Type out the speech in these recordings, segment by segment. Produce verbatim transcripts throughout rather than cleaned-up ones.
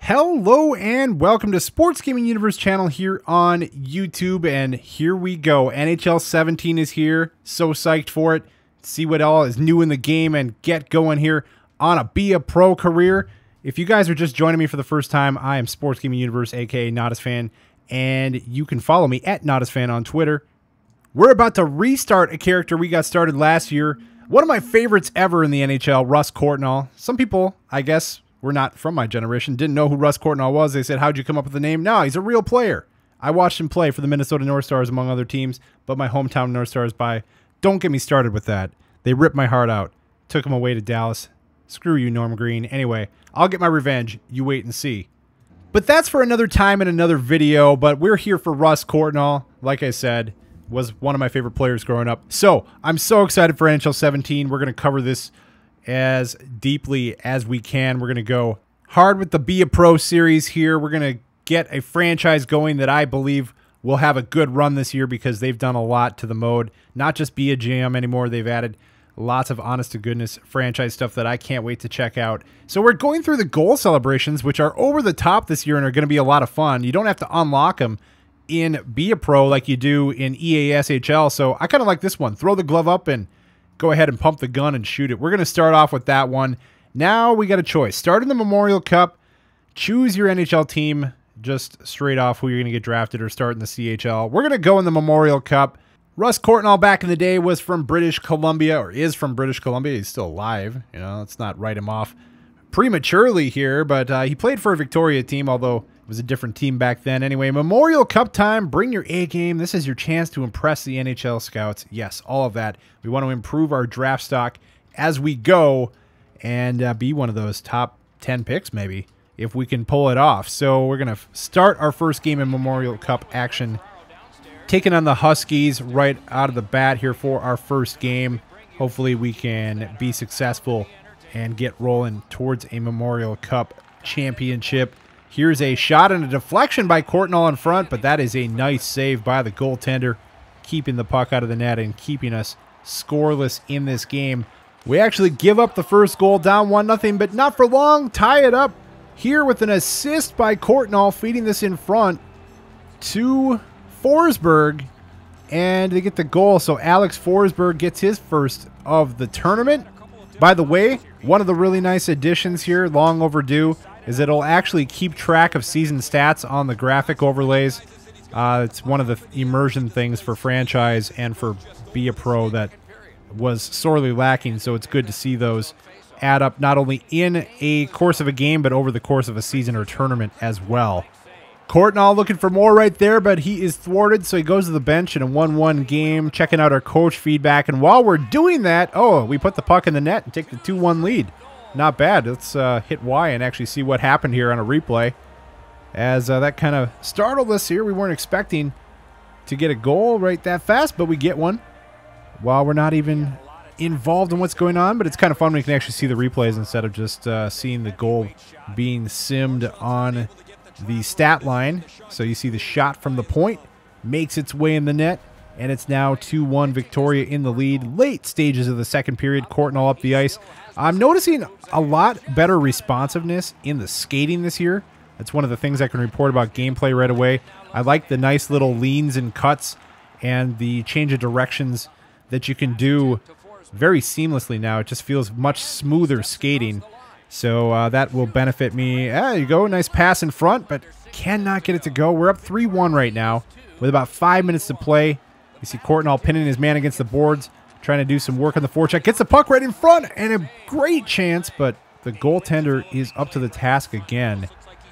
Hello and welcome to Sports Gaming Universe channel here on YouTube, and here we go. N H L seventeen is here. So psyched for it. See what all is new in the game and get going here on a Be a Pro career. If you guys are just joining me for the first time, I am Sports Gaming Universe, aka NotisFan, and you can follow me at NotisFan on Twitter. We're about to restart a character we got started last year. One of my favorites ever in the N H L, Russ Courtnall. Some people, I guess, were not from my generation, didn't know who Russ Courtnall was. They said, how'd you come up with the name? No, he's a real player. I watched him play for the Minnesota North Stars, among other teams, but my hometown North Stars by... Don't get me started with that. They ripped my heart out. Took him away to Dallas. Screw you, Norm Green. Anyway, I'll get my revenge. You wait and see. But that's for another time in another video, but we're here for Russ Courtnall. Like I said, was one of my favorite players growing up. So, I'm so excited for N H L seventeen. We're going to cover this as deeply as we can. We're going to go hard with the Be a Pro series here. We're going to get a franchise going that I believe will have a good run this year because they've done a lot to the mode. Not just Be a G M anymore. They've added lots of honest-to-goodness franchise stuff that I can't wait to check out. So we're going through the goal celebrations, which are over the top this year and are going to be a lot of fun. You don't have to unlock them in Be a Pro like you do in E A S H L. So I kind of like this one. Throw the glove up and go ahead and pump the gun and shoot it. We're going to start off with that one. Now we got a choice. Start in the Memorial Cup. Choose your N H L team just straight off who you're going to get drafted, or start in the C H L. We're going to go in the Memorial Cup. Russ Courtnall back in the day was from British Columbia, or is from British Columbia. He's still alive. You know, let's not write him off prematurely here, but uh, he played for a Victoria team, although it was a different team back then. Anyway, Memorial Cup time. Bring your A game. This is your chance to impress the N H L scouts. Yes, all of that. We want to improve our draft stock as we go and uh, be one of those top ten picks maybe if we can pull it off. So we're going to start our first game in Memorial Cup action, taking on the Huskies right out of the bat here for our first game. Hopefully we can be successful and get rolling towards a Memorial Cup championship. Here's a shot and a deflection by Courtnall in front, but that is a nice save by the goaltender, keeping the puck out of the net and keeping us scoreless in this game. We actually give up the first goal, down one nothing, but not for long. Tie it up here with an assist by Courtnall, feeding this in front to Forsberg, and they get the goal. So Alex Forsberg gets his first of the tournament. By the way, one of the really nice additions here, long overdue, is it'll actually keep track of season stats on the graphic overlays. Uh, it's one of the immersion things for franchise and for Be a Pro that was sorely lacking, so it's good to see those add up not only in a course of a game, but over the course of a season or tournament as well. Courtnall looking for more right there, but he is thwarted, so he goes to the bench in a one one game, checking out our coach feedback. And while we're doing that, oh, we put the puck in the net and take the two one lead. Not bad. Let's uh, hit Y and actually see what happened here on a replay, as uh, that kind of startled us here. We weren't expecting to get a goal right that fast, but we get one while we're not even involved in what's going on. But it's kind of fun when you can actually see the replays instead of just uh, seeing the goal being simmed on the stat line. So you see the shot from the point makes its way in the net, and it's now two one Victoria in the lead. Late stages of the second period, Courtnall up the ice. I'm noticing a lot better responsiveness in the skating this year. That's one of the things I can report about gameplay right away. I like the nice little leans and cuts and the change of directions that you can do very seamlessly now. It just feels much smoother skating. So uh, that will benefit me. Ah, there you go. Nice pass in front, but cannot get it to go. We're up three one right now with about five minutes to play. You see Courtnall pinning his man against the boards, trying to do some work on the forecheck. Gets the puck right in front, and a great chance, but the goaltender is up to the task again,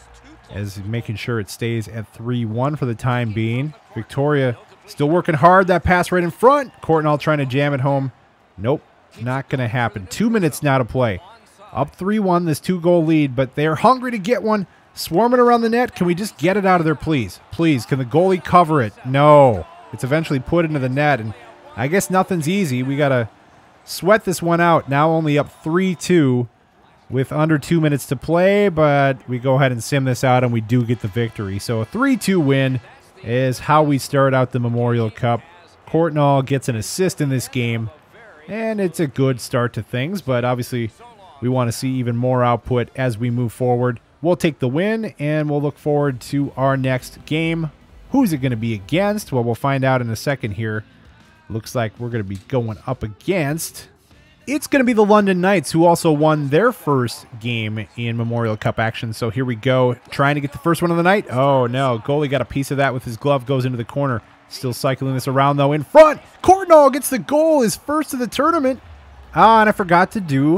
as making sure it stays at three one for the time being. Victoria still working hard. That pass right in front. Courtnall trying to jam it home. Nope, not going to happen. Two minutes now to play. Up three one, this two-goal lead, but they're hungry to get one. Swarming around the net. Can we just get it out of there, please? Please, can the goalie cover it? No. It's eventually put into the net, and I guess nothing's easy. We got to sweat this one out. Now only up three two with under two minutes to play, but we go ahead and sim this out, and we do get the victory. So a three two win is how we start out the Memorial Cup. Courtnall gets an assist in this game, and it's a good start to things, but obviously we want to see even more output as we move forward. we'll take the win, and we'll look forward to our next game. Who's it going to be against? Well, we'll find out in a second here. Looks like we're going to be going up against... It's going to be the London Knights, who also won their first game in Memorial Cup action. So here we go, trying to get the first one of the night. Oh, no. Goalie got a piece of that with his glove, goes into the corner. Still cycling this around, though. In front, Courtnall gets the goal, his first of the tournament. Ah, and I forgot to do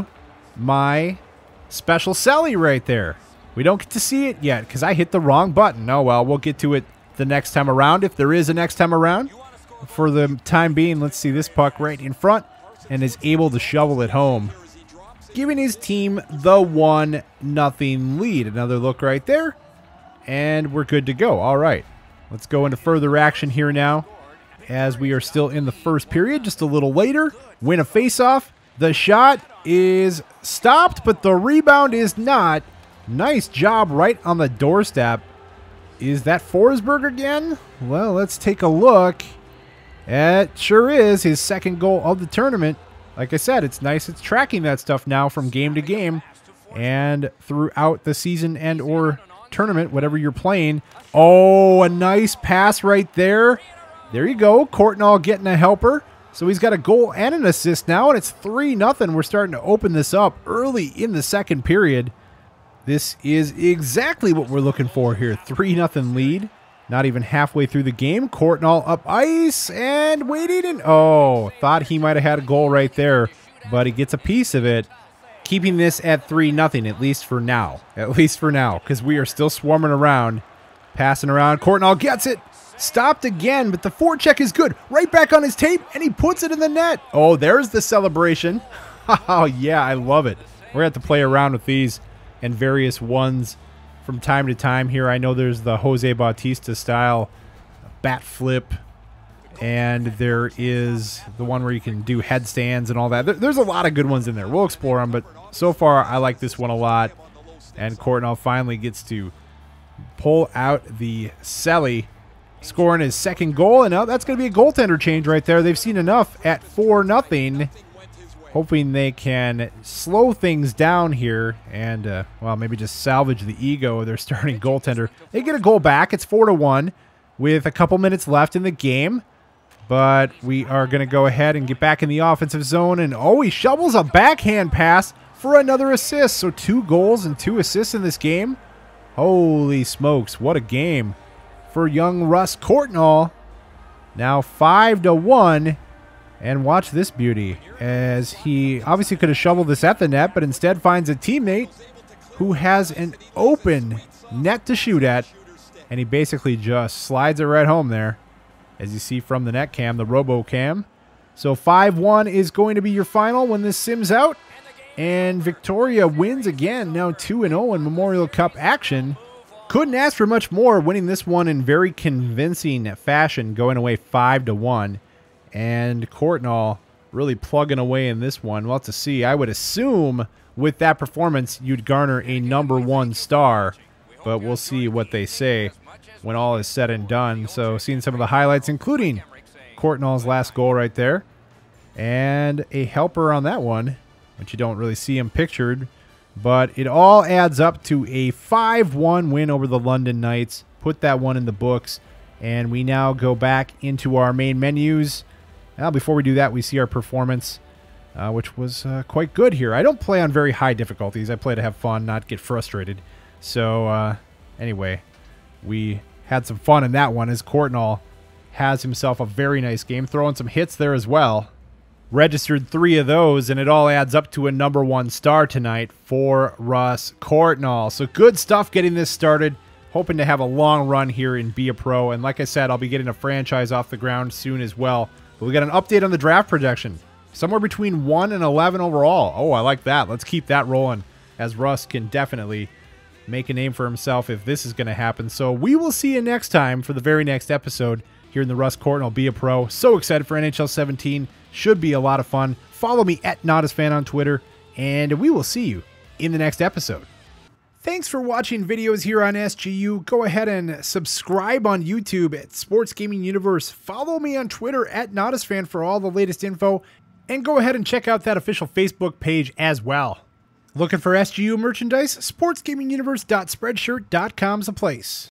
my special celly right there. We don't get to see it yet because I hit the wrong button. Oh, well, we'll get to it the next time around, if there is a next time around. For the time being, let's see this puck right in front, and is able to shovel it home, giving his team the one nothing lead. Another look right there, and we're good to go. All right, let's go into further action here now, as we are still in the first period, just a little later. Win a faceoff. The shot is stopped, but the rebound is not. Nice job right on the doorstep. Is that Forsberg again? Well, let's take a look. It sure is his second goal of the tournament. Like I said, it's nice. It's tracking that stuff now from game to game and throughout the season and or tournament, whatever you're playing. Oh, a nice pass right there. There you go. Courtnall getting a helper. So he's got a goal and an assist now, and it's three nothing. We're starting to open this up early in the second period. This is exactly what we're looking for here. three nothing lead. Not even halfway through the game. Courtnall up ice and waiting. And oh, thought he might have had a goal right there, but he gets a piece of it, keeping this at three nothing, at least for now. At least for now, because we are still swarming around, passing around. Courtnall gets it. Stopped again, but the forecheck is good. Right back on his tape, and he puts it in the net. Oh, there's the celebration. Oh, yeah, I love it. We're going to have to play around with these and various ones from time to time here. I know there's the Jose Bautista style bat flip, and there is the one where you can do headstands and all that. There, there's a lot of good ones in there. We'll explore them, but so far I like this one a lot. And Courtnall finally gets to pull out the celly, scoring his second goal, and now that's going to be a goaltender change right there. They've seen enough at four nothing. Hoping they can slow things down here and, uh, well, maybe just salvage the ego of their starting goaltender. They get a goal back. It's four to one with a couple minutes left in the game. But we are going to go ahead and get back in the offensive zone. And, oh, he shovels a backhand pass for another assist. So two goals and two assists in this game. Holy smokes, what a game for young Russ Courtnall. Now five to one. And watch this beauty, as he obviously could have shoveled this at the net, but instead finds a teammate who has an open net to shoot at, and he basically just slides it right home there, as you see from the net cam, the robo cam. So five one is going to be your final when this sims out, and Victoria wins again, now two and oh in Memorial Cup action. Couldn't ask for much more, winning this one in very convincing fashion, going away five to one. And Courtnall really plugging away in this one. We'll have to see. I would assume with that performance, you'd garner a number one star. But we'll see what they say when all is said and done. So seeing some of the highlights, including Courtnall's last goal right there. And a helper on that one, which you don't really see him pictured. But it all adds up to a five one win over the London Knights. Put that one in the books. And we now go back into our main menus. Now, before we do that, we see our performance, uh, which was uh, quite good here. I don't play on very high difficulties. I play to have fun, not get frustrated. So, uh, anyway, we had some fun in that one, as Courtnall has himself a very nice game, throwing some hits there as well. Registered three of those, and it all adds up to a number one star tonight for Russ Courtnall. So, good stuff getting this started. Hoping to have a long run here and be a pro. And like I said, I'll be getting a franchise off the ground soon as well. But we got an update on the draft projection. Somewhere between one and eleven overall. Oh, I like that. Let's keep that rolling, as Russ can definitely make a name for himself if this is going to happen. So we will see you next time for the very next episode here in the Russ Courtnall Be a Pro. So excited for N H L seventeen. Should be a lot of fun. Follow me at NotisFan on Twitter, and we will see you in the next episode. Thanks for watching videos here on S G U. Go ahead and subscribe on YouTube at Sports Gaming Universe. Follow me on Twitter at NotisFan for all the latest info. And go ahead and check out that official Facebook page as well. Looking for S G U merchandise? sports gaming universe dot spreadshirt dot com's a place.